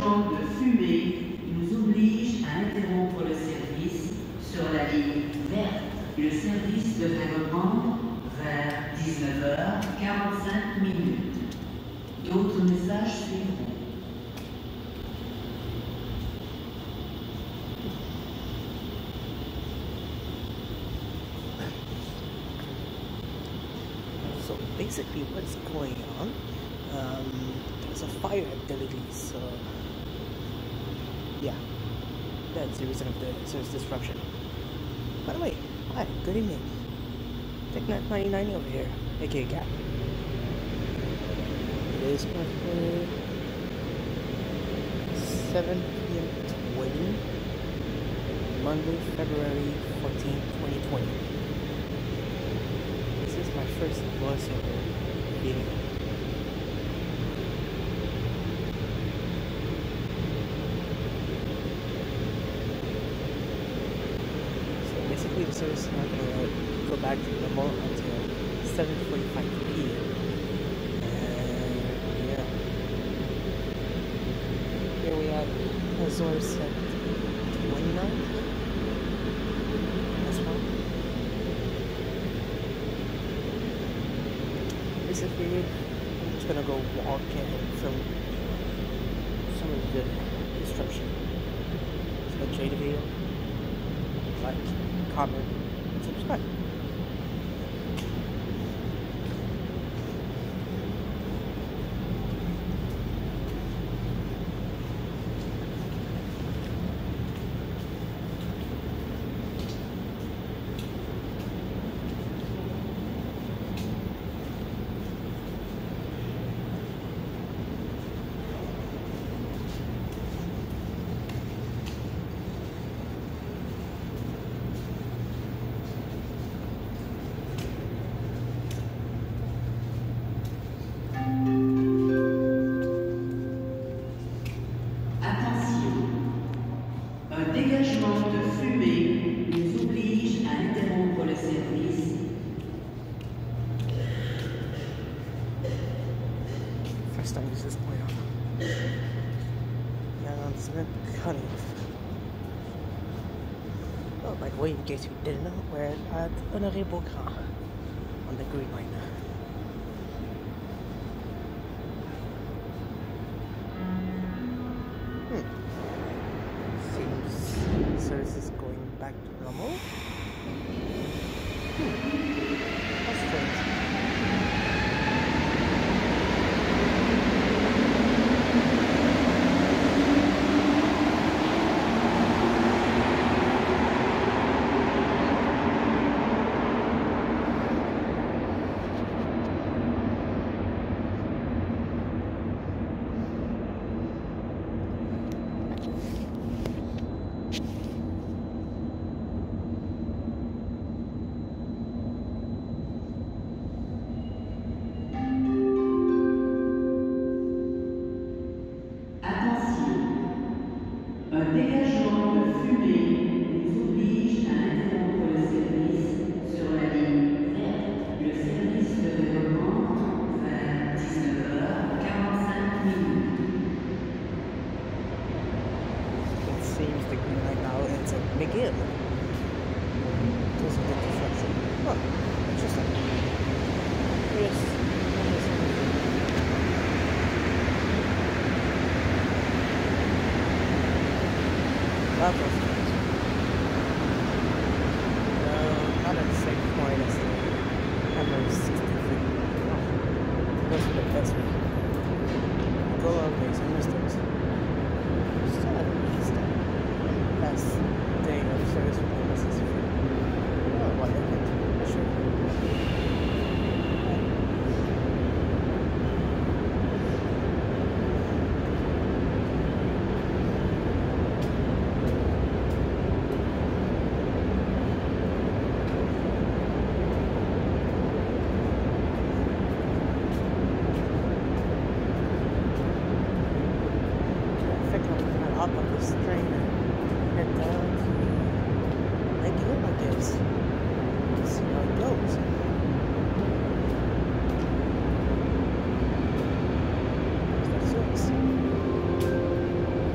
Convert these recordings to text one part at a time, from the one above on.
dégagement de fumée nous oblige à interrompre le service sur la ligne verte. Le service devrait reprendre vers 19h45. D'autres messages suivront. So basically what's going on, there's a fire at Delilis, so yeah, that's the reason of the service disruption. By the way, hi, good evening. TechNet 99 over here, aka Gap. It is currently 7 p.m. 20, Monday, February 14, 2020. This is my first voiceover video. So basically the service is not going to go back to normal until 7:45 p.m. And yeah, here we have Azure set 29. That's fine. Basically, I'm just gonna go walk and film some of the destruction. So enjoy the video, like, comment, and subscribe. Un dégagement de fumée nous oblige à interrompre le service. First time this is going on. The announcement cutting off. Oh, by the way, in case you didn't know, we're at Honoré Beaugrand on the Green Line. Seems service is going back to normal. That's strange. Un dégagement de fumée nous oblige à interrompre le service sur la ligne verte. Le service devrait reprendre vers 19h45. It seems the Green Line now ends at McGill because of the disruption. Oh, interesting. Yes. That was nice. Not at the same point as the Hammer 63. Oh, those are the best one. Go out there, some mistakes. Last day of service with the Hammer 63. Oh, what happened? Sure. Hop on this train and head down to McGill, I guess. See how it goes. That sucks.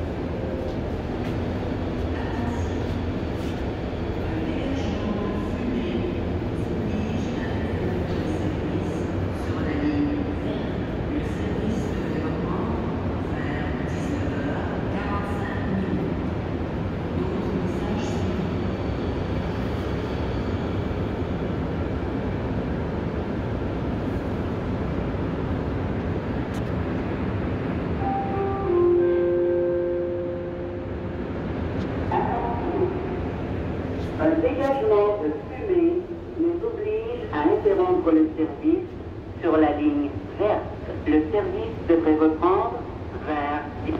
dégagement de fumée nous oblige à interrompre le service sur la ligne verte. Le service devrait reprendre vers 10.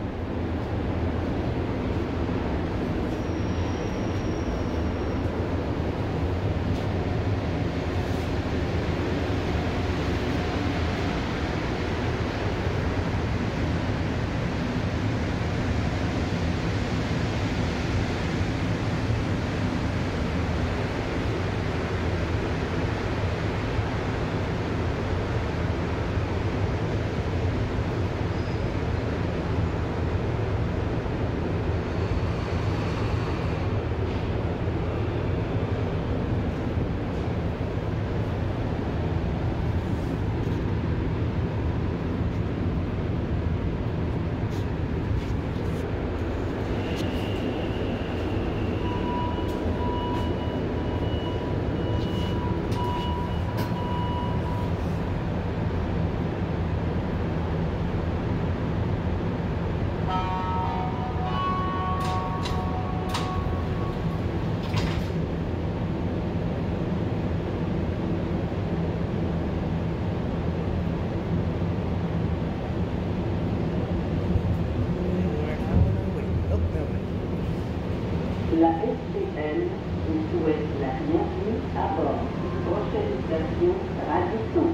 La STL vous souhaite la bienvenue à bord. Prochaine station, Radisson.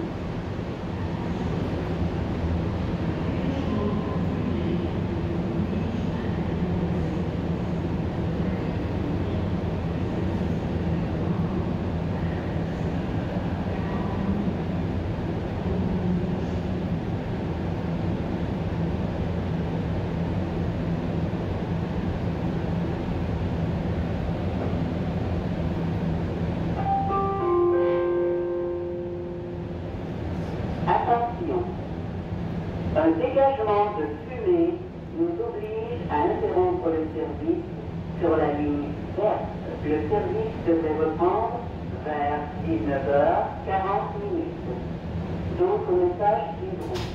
Attention, un dégagement de fumée nous oblige à interrompre le service sur la ligne verte. Le service devrait reprendre vers 19h40. D'autres messages suivront.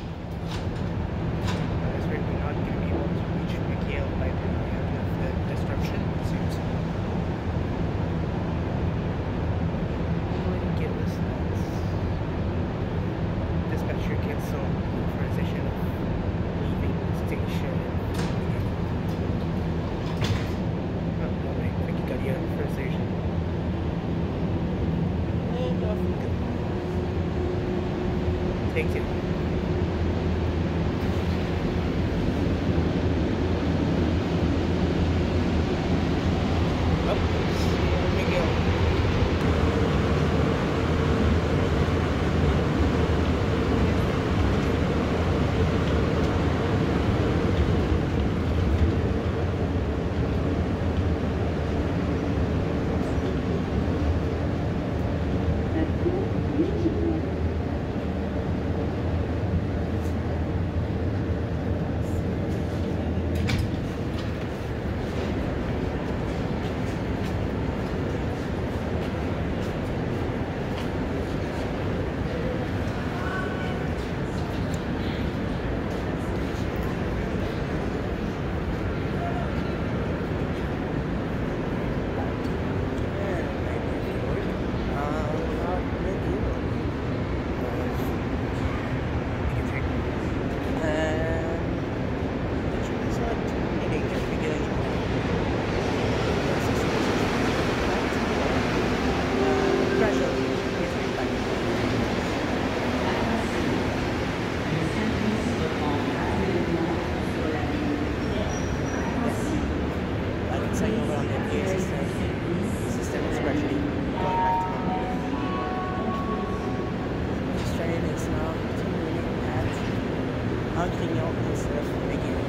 Take it. System is gradually going back to normal. This train is now continuing at Angrignon instead of McGill.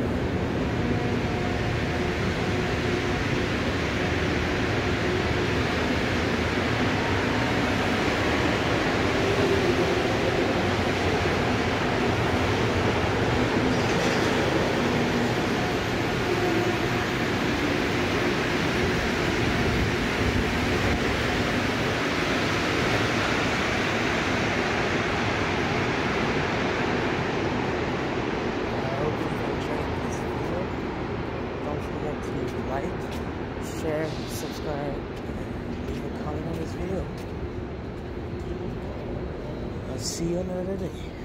Like, share, subscribe. leave a comment on this video. I'll see you another day.